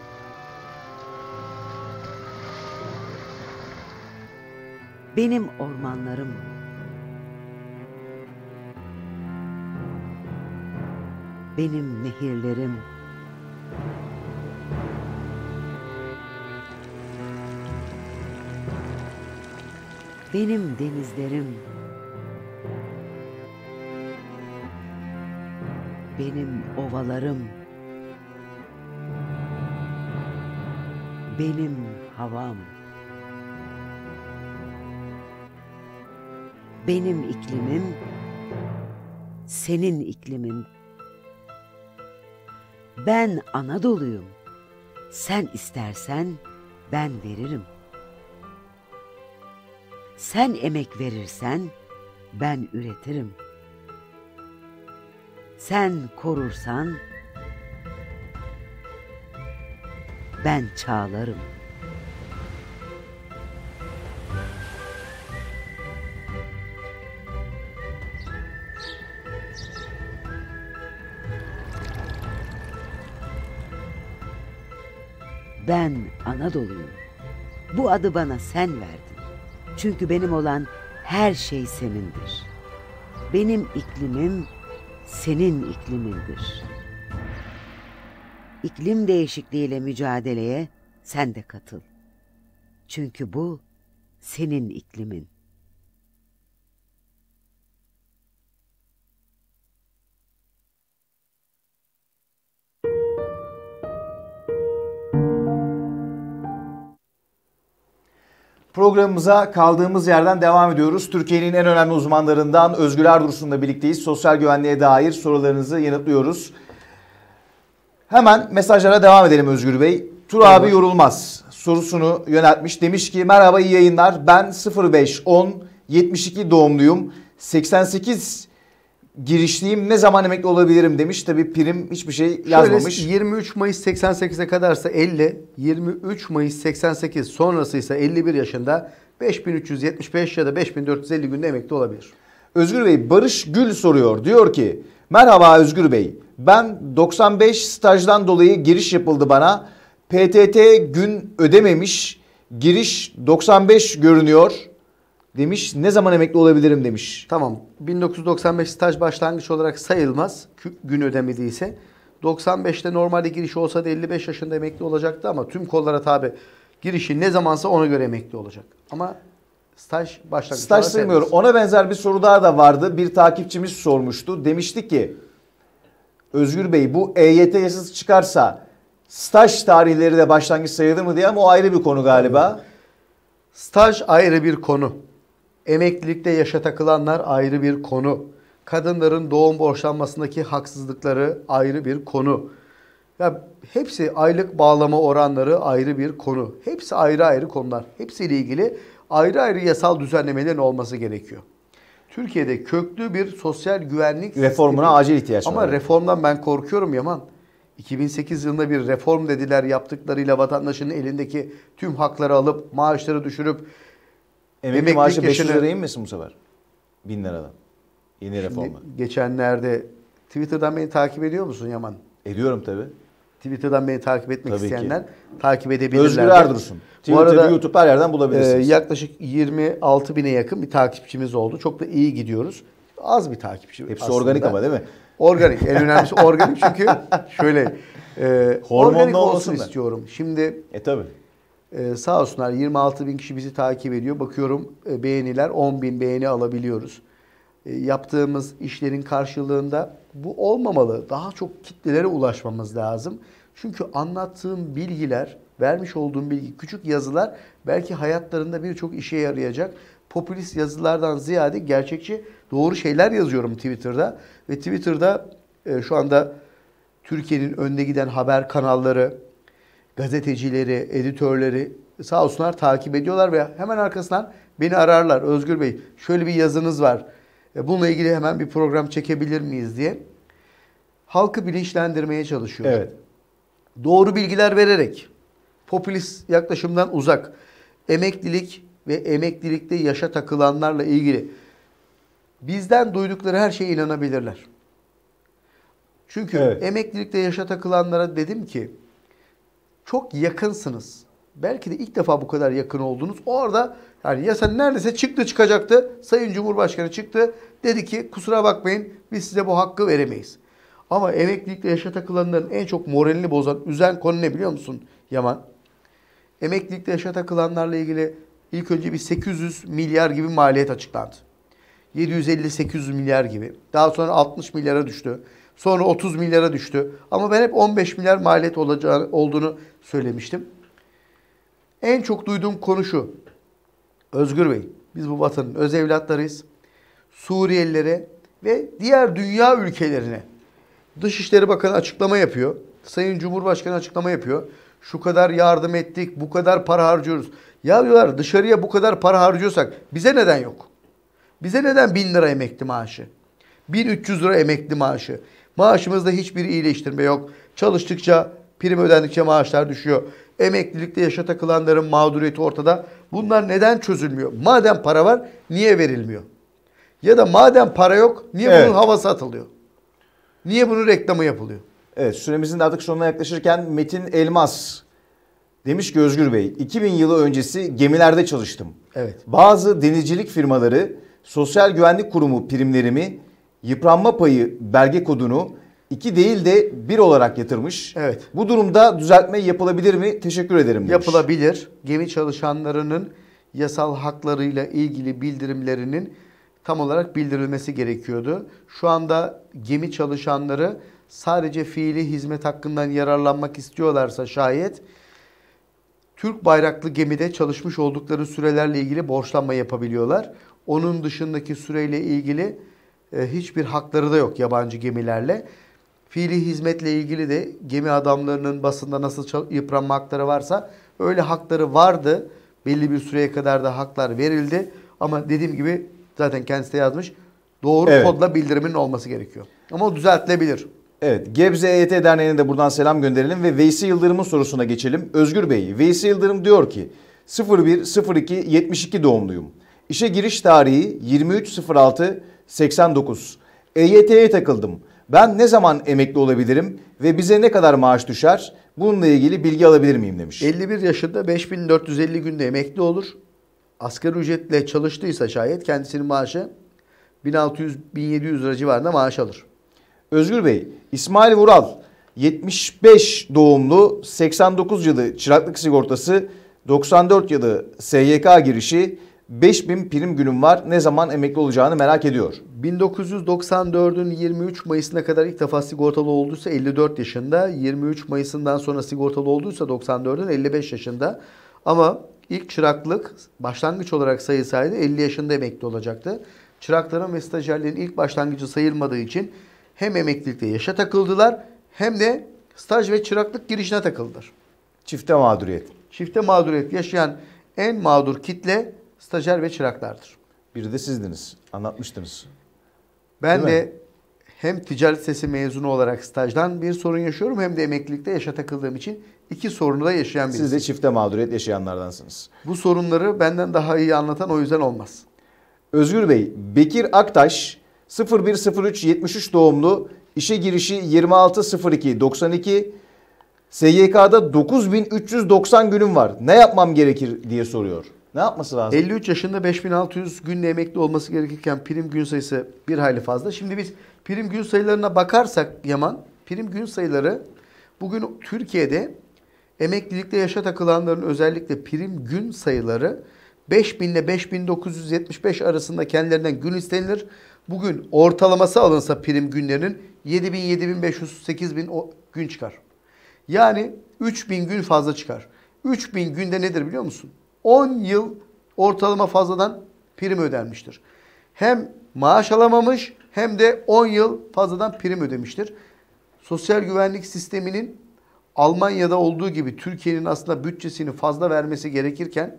Benim ormanlarım, benim nehirlerim, benim denizlerim, benim ovalarım, benim havam, benim iklimim, senin iklimin. Ben Anadolu'yum. Sen istersen ben veririm. Sen emek verirsen ben üretirim. Sen korursan ben çağlarım. Ben Anadolu'yum. Bu adı bana sen verdin. Çünkü benim olan her şey senindir. Benim iklimim senin iklimindir. İklim değişikliğiyle mücadeleye sen de katıl. Çünkü bu senin iklimin. Programımıza kaldığımız yerden devam ediyoruz. Türkiye'nin en önemli uzmanlarından Özgür Erdursun'la birlikteyiz. Sosyal güvenliğe dair sorularınızı yanıtlıyoruz. Hemen mesajlara devam edelim Özgür Bey. Tur abi yorulmaz sorusunu yöneltmiş. Demiş ki merhaba iyi yayınlar. Ben 05-10-72 doğumluyum. 88 girişliyim, ne zaman emekli olabilirim demiş. Tabii prim hiçbir şey yazmamış. Şöyle 23 Mayıs 88'e kadarsa 50, 23 Mayıs 88 sonrasıysa 51 yaşında 5375 ya da 5450 günde emekli olabilir. Özgür Bey, Barış Gül soruyor. Diyor ki merhaba Özgür Bey, ben 95 stajdan dolayı giriş yapıldı bana. PTT gün ödememiş, giriş 95 görünüyor demiş. Ne zaman emekli olabilirim demiş. Tamam, 1995 staj başlangıç olarak sayılmaz gün ödemediyse. 95'te normalde giriş olsa da 55 yaşında emekli olacaktı ama tüm kollara tabi girişi ne zamansa ona göre emekli olacak. Ama staj başlangıç Staj olarak sayılmıyorum. sayılmaz. Ona benzer bir soru daha da vardı. Bir takipçimiz sormuştu. Demişti ki Özgür Bey, bu EYT yasası çıkarsa staj tarihleri de başlangıç sayılır mı diye, ama o ayrı bir konu galiba. Staj ayrı bir konu. Emeklilikte yaşa takılanlar ayrı bir konu. Kadınların doğum borçlanmasındaki haksızlıkları ayrı bir konu. Ya hepsi, aylık bağlama oranları ayrı bir konu. Hepsi ayrı ayrı konular. Hepsiyle ilgili ayrı ayrı yasal düzenlemelerin olması gerekiyor. Türkiye'de köklü bir sosyal güvenlik Reformuna sistemi- acil ihtiyaç var. Ama reformdan ben korkuyorum Yaman. 2008 yılında bir reform dediler, yaptıklarıyla vatandaşın elindeki tüm hakları alıp maaşları düşürüp Emekli emeklilik maaşı 500 yaşını- liraya inmesin bu sefer. 1000 liradan. Yeni reformla. geçenlerde Twitter'dan beni takip ediyor musun Yaman? Ediyorum tabii. Twitter'dan beni takip etmek Tabii ki. isteyenler takip edebilirler. Özgür Erdursun. Bu Twitter, arada YouTube her yerden bulabilirsiniz. yaklaşık 26 bine yakın bir takipçimiz oldu. Çok da iyi gidiyoruz. Az bir takipçi Hepsi aslında. organik ama değil mi? Organik. En önemlisi organik, çünkü şöyle Hormonlu organik olsun olmasın da. istiyorum. Şimdi Tabii. sağ olsunlar 26 bin kişi bizi takip ediyor. Bakıyorum beğeniler 10 bin beğeni alabiliyoruz. Yaptığımız işlerin karşılığında bu olmamalı. Daha çok kitlelere ulaşmamız lazım. Çünkü anlattığım bilgiler, vermiş olduğum bilgi, küçük yazılar belki hayatlarında birçok işe yarayacak. Popülist yazılardan ziyade gerçekçi, doğru şeyler yazıyorum Twitter'da. Ve Twitter'da şu anda Türkiye'nin önde giden haber kanalları, gazetecileri, editörleri sağ olsunlar takip ediyorlar ve hemen arkasından beni ararlar. Özgür Bey, şöyle bir yazınız var. Bununla ilgili hemen bir program çekebilir miyiz diye. Halkı bilinçlendirmeye çalışıyor. Evet. Doğru bilgiler vererek, popülist yaklaşımdan uzak, emeklilik ve emeklilikte yaşa takılanlarla ilgili bizden duydukları her şeye inanabilirler. Çünkü Evet. emeklilikte yaşa takılanlara dedim ki çok yakınsınız. Belki de ilk defa bu kadar yakın oldunuz. Orada yani yasa neredeyse çıkacaktı. Sayın Cumhurbaşkanı çıktı. Dedi ki kusura bakmayın, biz size bu hakkı veremeyiz. Ama emeklilikte yaşa takılanların en çok moralini bozan, üzen konu ne biliyor musun Yaman? Emeklilikte yaşa takılanlarla ilgili ilk önce bir 800 milyar gibi maliyet açıklandı. 750-800 milyar gibi. Daha sonra 60 milyara düştü. Sonra 30 milyara düştü. Ama ben hep 15 milyar maliyet olduğunu söylemiştim. En çok duyduğum konu şu. Özgür Bey, biz bu vatanın öz evlatlarıyız. Suriyelilere ve diğer dünya ülkelerine Dışişleri Bakanı açıklama yapıyor. Sayın Cumhurbaşkanı açıklama yapıyor. Şu kadar yardım ettik, bu kadar para harcıyoruz. Ya diyorlar, dışarıya bu kadar para harcıyorsak bize neden yok? Bize neden 1000 lira emekli maaşı? 1300 lira emekli maaşı? Maaşımızda hiçbir iyileştirme yok. Çalıştıkça, prim ödendikçe maaşlar düşüyor. Emeklilikte yaşa takılanların mağduriyeti ortada. Bunlar neden çözülmüyor? Madem para var, niye verilmiyor? Ya da madem para yok, niye bunun havası atılıyor? Niye bunun reklamı yapılıyor? Evet, süremizin de artık sonuna yaklaşırken Metin Elmas demiş ki Özgür Bey, 2000 yılı öncesi gemilerde çalıştım. Evet. Bazı denizcilik firmaları Sosyal Güvenlik Kurumu primlerimi, yıpranma payı belge kodunu 2 değil de 1 olarak yatırmış. Evet. Bu durumda düzeltme yapılabilir mi? Teşekkür ederim demiş. Yapılabilir. Gemi çalışanlarının yasal haklarıyla ilgili bildirimlerinin tam olarak bildirilmesi gerekiyordu. Şu anda gemi çalışanları sadece fiili hizmet hakkından yararlanmak istiyorlarsa şayet Türk bayraklı gemide çalışmış oldukları sürelerle ilgili borçlanma yapabiliyorlar. Onun dışındaki süreyle ilgili hiçbir hakları da yok yabancı gemilerle. Fiili hizmetle ilgili de gemi adamlarının basında nasıl yıpranma hakları varsa öyle hakları vardı. Belli bir süreye kadar da haklar verildi. Ama dediğim gibi zaten kendisi de yazmış. doğru Evet. kodla bildirimin olması gerekiyor. Ama o düzeltilebilir. Evet, Gebze EYT Derneği'ne de buradan selam gönderelim ve Veysi Yıldırım'ın sorusuna geçelim. Özgür Bey, Veysi Yıldırım diyor ki 01.02.72 doğumluyum. İşe giriş tarihi 23.06.89. EYT'ye takıldım. Ben ne zaman emekli olabilirim ve bize ne kadar maaş düşer? Bununla ilgili bilgi alabilir miyim demiş. 51 yaşında 5450 günde emekli olur. Asgari ücretle çalıştıysa şayet kendisinin maaşı 1600-1700 lira civarında maaş alır. Özgür Bey, İsmail Vural 75 doğumlu, 89 yılı çıraklık sigortası, 94 yılı SYK girişi, 5000 prim günüm var. Ne zaman emekli olacağını merak ediyor. 1994'ün 23 Mayıs'ına kadar ilk defa sigortalı olduysa 54 yaşında. 23 Mayıs'ından sonra sigortalı olduysa 94'ün 55 yaşında. Ama ilk çıraklık başlangıç olarak sayılsaydı 50 yaşında emekli olacaktı. Çırakların ve stajyerlerin ilk başlangıcı sayılmadığı için hem emeklilikte yaşa takıldılar hem de staj ve çıraklık girişine takıldılar. Çifte mağduriyet. Çifte mağduriyet yaşayan en mağdur kitle stajyer ve çıraklardır. Biri de sizdiniz. Anlatmıştınız. Ben Değil mi? de hem ticaret sesi mezunu olarak stajdan bir sorun yaşıyorum hem de emeklilikte yaşa takıldığım için iki sorunu da yaşayan birisiyim. Siz de çifte mağduriyet yaşayanlardansınız. Bu sorunları benden daha iyi anlatan o yüzden olmaz. Özgür Bey, Bekir Aktaş 01.03.73 doğumlu, işe girişi 26.02.92, SYK'da 9390 günüm var. Ne yapmam gerekir diye soruyor. Ne yapması lazım? 53 yaşında 5600 günle emekli olması gerekirken prim gün sayısı bir hayli fazla. Şimdi biz prim gün sayılarına bakarsak Yaman, prim gün sayıları bugün Türkiye'de emeklilikte yaşa takılanların özellikle prim gün sayıları 5000 ile 5975 arasında kendilerinden gün istenilir. Bugün ortalaması alınsa prim günlerinin 7000, 7500, 8000 gün çıkar. Yani 3000 gün fazla çıkar. 3000 günde nedir biliyor musun? 10 yıl ortalama fazladan prim ödenmiştir. Hem maaş alamamış hem de 10 yıl fazladan prim ödemiştir. Sosyal güvenlik sisteminin Almanya'da olduğu gibi Türkiye'nin aslında bütçesini fazla vermesi gerekirken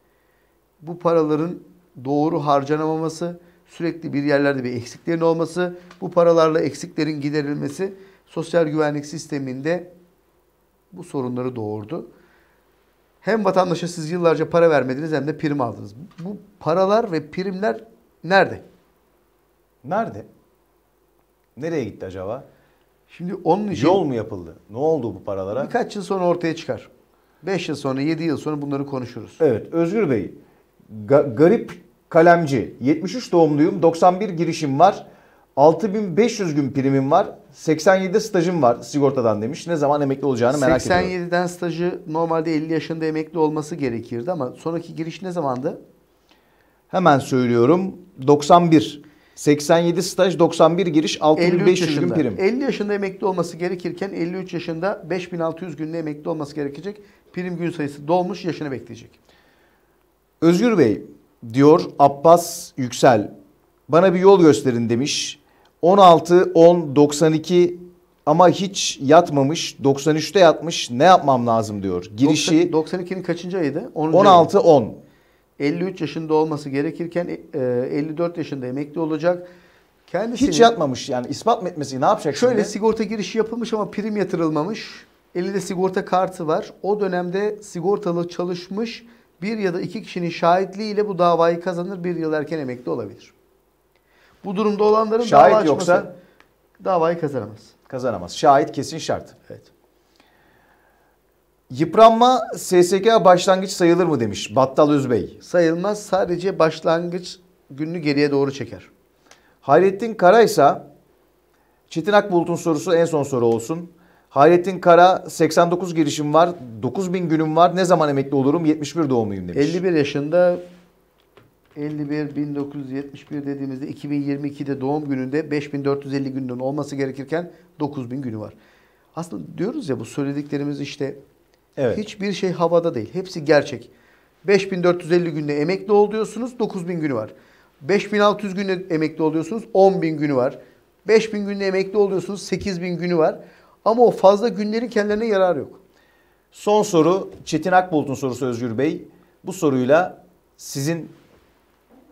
bu paraların doğru harcanamaması, sürekli bir yerlerde bir eksiklerin olması, bu paralarla eksiklerin giderilmesi sosyal güvenlik sisteminde bu sorunları doğurdu. Hem vatandaşa siz yıllarca para vermediniz hem de prim aldınız. Bu paralar ve primler nerede? Nerede? Nereye gitti acaba? Şimdi onun için Yol mu yapıldı? Ne oldu bu paralara? birkaç yıl sonra ortaya çıkar. 5 yıl sonra, 7 yıl sonra bunları konuşuruz. Evet, Özgür Bey, Garip Kalemci, 73 doğumluyum, 91 girişim var, 6500 gün primim var, 87 stajım var sigortadan demiş. Ne zaman emekli olacağını merak ediyorum. 87'den stajı normalde 50 yaşında emekli olması gerekirdi ama sonraki giriş ne zamandı? Hemen söylüyorum, 91, 87 staj, 91 giriş, 53 6500 gün yaşında. prim. 50 yaşında emekli olması gerekirken 53 yaşında 5600 günde emekli olması gerekecek. Prim gün sayısı dolmuş, yaşını bekleyecek. Özgür Bey diyor Abbas Yüksel, bana bir yol gösterin demiş. 16-10-92 ama hiç yatmamış, 93'te yatmış, ne yapmam lazım diyor. Girişi 92'nin kaçıncı ayıydı? 10. 16-10. 53 yaşında olması gerekirken 54 yaşında emekli olacak. Kendisini Hiç yatmamış, yani ispat mı etmesi ne yapacak şöyle şimdi? sigorta girişi yapılmış ama prim yatırılmamış. Elinde sigorta kartı var. O dönemde sigortalı çalışmış bir ya da iki kişinin şahitliğiyle bu davayı kazanır, bir yıl erken emekli olabilir. Bu durumda olanların Şahit dava açması, yoksa davayı kazanamaz. kazanamaz. Şahit kesin şart. Evet. Yıpranma SSK başlangıç sayılır mı demiş Battal Özbey. Sayılmaz, sadece başlangıç gününü geriye doğru çeker. Hayrettin Kara ise Çetin Akbulut'un sorusu en son soru olsun. Hayrettin Kara 89 girişim var, 9000 günüm var, ne zaman emekli olurum, 71 doğumluyum demiş. 51 yaşında 1971 dediğimizde 2022'de doğum gününde 5450 günden olması gerekirken 9000 günü var. Aslında diyoruz ya bu söylediklerimiz işte Evet. hiçbir şey havada değil. Hepsi gerçek. 5450 günde emekli oluyorsunuz, 9000 günü var. 5600 günde emekli oluyorsunuz, 10.000 günü var. 5000 günde emekli oluyorsunuz, 8000 günü var. Ama o fazla günlerin kendilerine yararı yok. Son soru Çetin Akbulut'un sorusu Özgür Bey. Bu soruyla sizin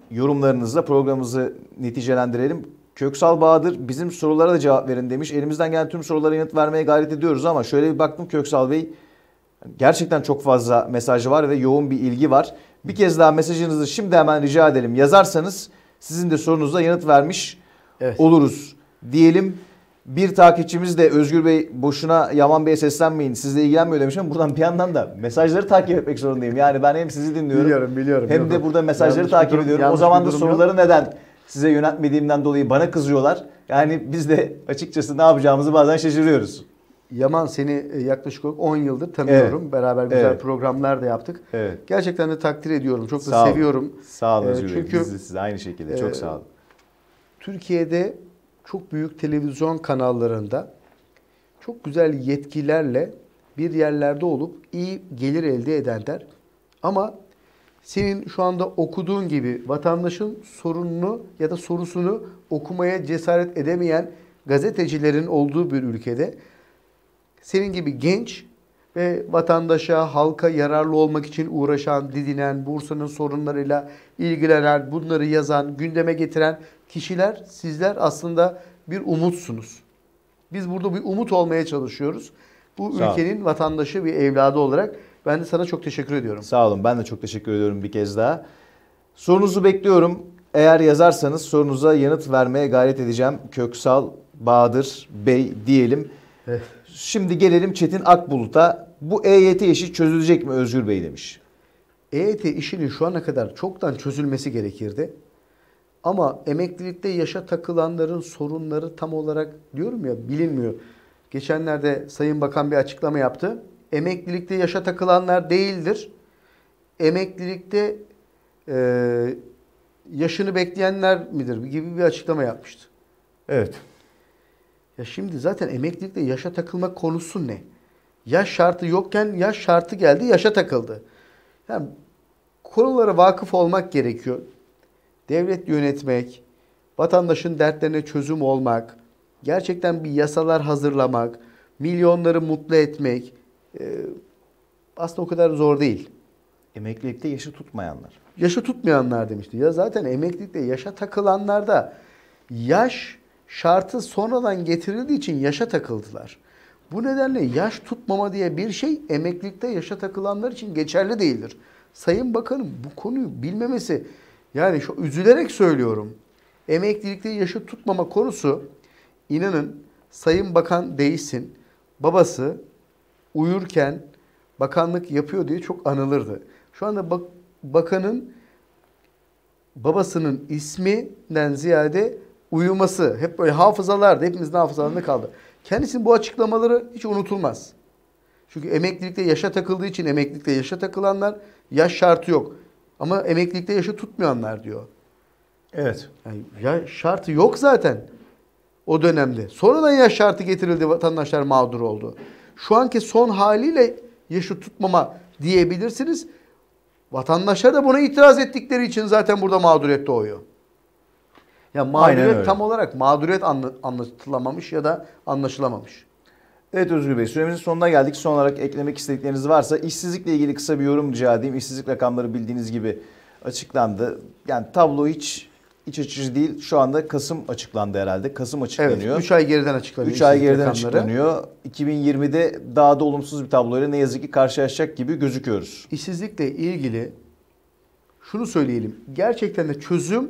yorumlarınızla programımızı neticelendirelim. Köksal Bahadır bizim sorulara da cevap verin demiş. Elimizden gelen tüm sorulara yanıt vermeye gayret ediyoruz ama şöyle bir baktım Köksal Bey. Gerçekten çok fazla mesaj var ve yoğun bir ilgi var. Bir kez daha mesajınızı şimdi hemen rica edelim. Yazarsanız sizin de sorunuza yanıt vermiş oluruz diyelim. Bir takipçimiz de Özgür Bey boşuna Yaman Bey'e seslenmeyin sizle ilgilenmiyor demiş ama buradan bir yandan da mesajları takip etmek zorundayım. Yani ben hem sizi dinliyorum Biliyorum. hem de burada mesajları Yanlış takip bir durum- ediyorum. O yanlış zaman bir da durum soruları yok. neden size yöneltmediğimden dolayı bana kızıyorlar. Yani biz de açıkçası ne yapacağımızı bazen şaşırıyoruz. Yaman seni yaklaşık olarak 10 yıldır tanıyorum. Evet. Beraber güzel Evet. programlar da yaptık. Evet. Gerçekten de takdir ediyorum. Çok da Sağ olun. seviyorum. Sağ olun Özgür Bey. Çünkü Biz de size aynı şekilde. Çok sağ olun. Türkiye'de çok büyük televizyon kanallarında çok güzel yetkilerle bir yerlerde olup iyi gelir elde edenler. Ama senin şu anda okuduğun gibi vatandaşın sorununu ya da sorusunu okumaya cesaret edemeyen gazetecilerin olduğu bir ülkede senin gibi genç ve vatandaşa, halka yararlı olmak için uğraşan, didinen, Bursa'nın sorunlarıyla ilgilenen, bunları yazan, gündeme getiren kişiler, sizler aslında bir umutsunuz. Biz burada bir umut olmaya çalışıyoruz. Bu Sağ ülkenin vatandaşı, bir evladı olarak ben de sana çok teşekkür ediyorum. Sağ olun. Ben de çok teşekkür ediyorum bir kez daha. Sorunuzu bekliyorum. Eğer yazarsanız sorunuza yanıt vermeye gayret edeceğim. Köksal Bahadır Bey diyelim. Evet. Şimdi gelelim Çetin Akbulut'a. Bu EYT işi çözülecek mi Özgür Bey demiş. EYT işinin şu ana kadar çoktan çözülmesi gerekirdi. Ama emeklilikte yaşa takılanların sorunları tam olarak diyorum ya bilinmiyor. Geçenlerde Sayın Bakan bir açıklama yaptı. Emeklilikte yaşa takılanlar değildir. Emeklilikte yaşını bekleyenler midir gibi bir açıklama yapmıştı. Evet. Ya şimdi zaten emeklilikte yaşa takılma konusu ne? Yaş şartı yokken yaş şartı geldi, yaşa takıldı. Yani konulara vakıf olmak gerekiyor. Devlet yönetmek, vatandaşın dertlerine çözüm olmak, gerçekten bir yasalar hazırlamak, milyonları mutlu etmek aslında o kadar zor değil. Emeklilikte yaşı tutmayanlar. Yaşı tutmayanlar demişti. Ya zaten emeklilikte yaşa takılanlarda yaş şartı sonradan getirildiği için yaşa takıldılar. Bu nedenle yaş tutmama diye bir şey emeklilikte yaşa takılanlar için geçerli değildir. Sayın Bakan'ın bu konuyu bilmemesi, yani şu üzülerek söylüyorum. Emeklilikte yaşı tutmama konusu, inanın Sayın Bakan değilsin, babası uyurken bakanlık yapıyor diye çok anılırdı. Şu anda bakanın babasının isminden ziyade uyuması hep böyle hafızalarda, hepimizin hafızalarında kaldı. Kendisinin bu açıklamaları hiç unutulmaz. Çünkü emeklilikte yaşa takıldığı için emeklilikte yaşa takılanlar, yaş şartı yok. Ama emeklilikte yaşı tutmayanlar diyor. Evet. Yani yaş şartı yok zaten o dönemde. Sonradan yaş şartı getirildi, vatandaşlar mağdur oldu. Şu anki son haliyle yaşı tutmama diyebilirsiniz. Vatandaşlar da buna itiraz ettikleri için zaten burada mağduriyet doğuyor. Ya mağduriyet tam olarak mağduriyet anlatılamamış ya da anlaşılamamış. Evet Özgür Bey, süremizin sonuna geldik. Son olarak eklemek istedikleriniz varsa işsizlikle ilgili kısa bir yorum rica edeyim. İşsizlik rakamları bildiğiniz gibi açıklandı. Yani tablo hiç iç açıcı değil. Şu anda Kasım açıklandı herhalde. Kasım açıklanıyor. Evet, 3 ay geriden açıklanıyor. 3 ay geriden rakamları açıklanıyor. 2020'de daha da olumsuz bir tabloyla ne yazık ki karşılaşacak gibi gözüküyoruz. İşsizlikle ilgili şunu söyleyelim. Gerçekten de çözüm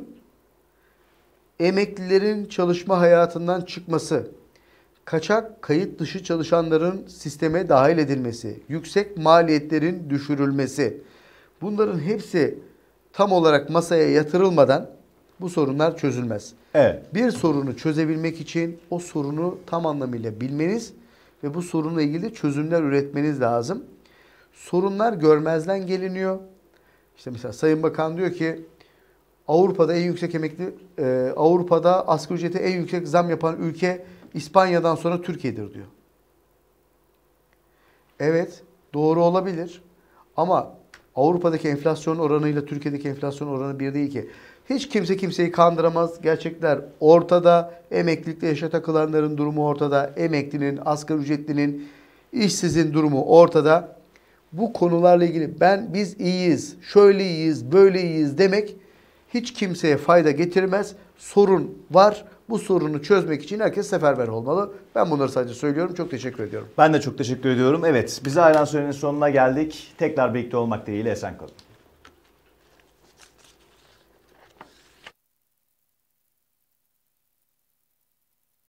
emeklilerin çalışma hayatından çıkması, kaçak kayıt dışı çalışanların sisteme dahil edilmesi, yüksek maliyetlerin düşürülmesi. Bunların hepsi tam olarak masaya yatırılmadan bu sorunlar çözülmez. Evet. Bir sorunu çözebilmek için o sorunu tam anlamıyla bilmeniz ve bu sorunla ilgili çözümler üretmeniz lazım. Sorunlar görmezden geliniyor. İşte mesela Sayın Bakan diyor ki Avrupa'da en yüksek Avrupa'da asgari ücrete en yüksek zam yapan ülke İspanya'dan sonra Türkiye'dir diyor. Evet, doğru olabilir. Ama Avrupa'daki enflasyon oranıyla Türkiye'deki enflasyon oranı bir değil ki. Hiç kimse kimseyi kandıramaz. Gerçekler ortada. Emeklilikte yaşa takılanların durumu ortada. Emeklinin, asgari ücretlinin, işsizin durumu ortada. Bu konularla ilgili biz iyiyiz, şöyle iyiyiz, böyle iyiyiz demek hiç kimseye fayda getirmez. Sorun var. Bu sorunu çözmek için herkes seferber olmalı. Ben bunları sadece söylüyorum. Çok teşekkür ediyorum. Ben de çok teşekkür ediyorum. Evet, bize ayrılan sürenin sonuna geldik. Tekrar birlikte olmak dileğiyle esen kalın.